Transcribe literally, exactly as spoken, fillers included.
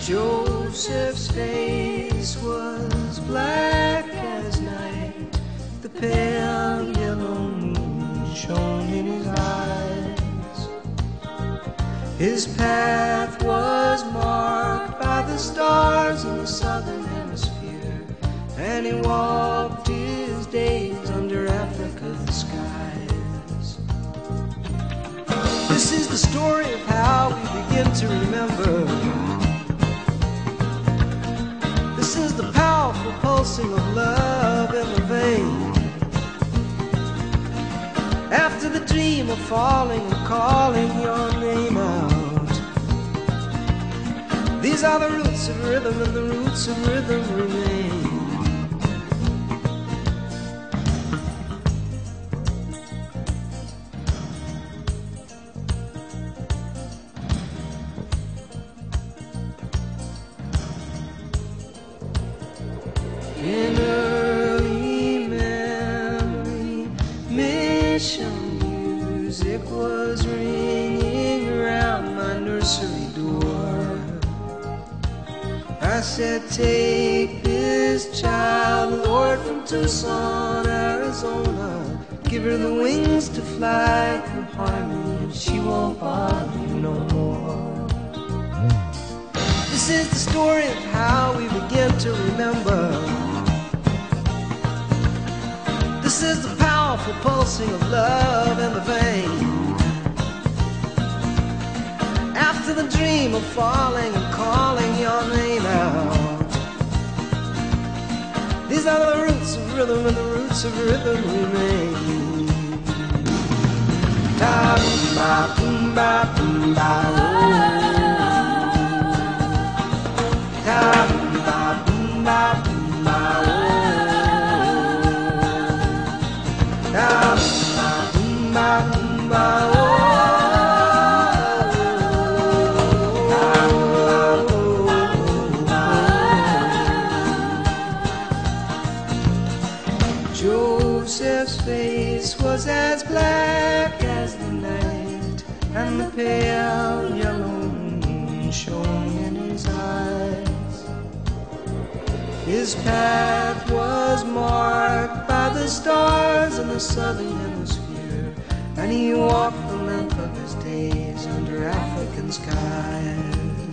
Joseph's face was black as night. The pale yellow moon shone in his eyes. His path was marked by the stars in the southern hemisphere, and he walked his days under Africa's skies. This is the story of how we begin to remember. This is the powerful pulsing of love in the vein. After the dream of falling and calling your name out, these are the roots of rhythm, and the roots of rhythm remain. In early memory, mission music was ringing around my nursery door. I said, take this child, Lord, from Tucson, Arizona. Give her the wings to fly through harmony, and she won't bother you no more. This is the story of how we begin to remember. This is the powerful pulsing of love in the vein. After the dream of falling and calling your name out, these are the roots of rhythm, and the roots of rhythm remain. Da boom ba boom ba boom ba oh. Da boom ba boom ba boom ba oh. Da boom ba boom ba oh. Joseph's face was as black as the night, and the pale yellow moon shone in his eyes. His path was marked by the stars in the southern hemisphere, and he walked the length of his days under African skies.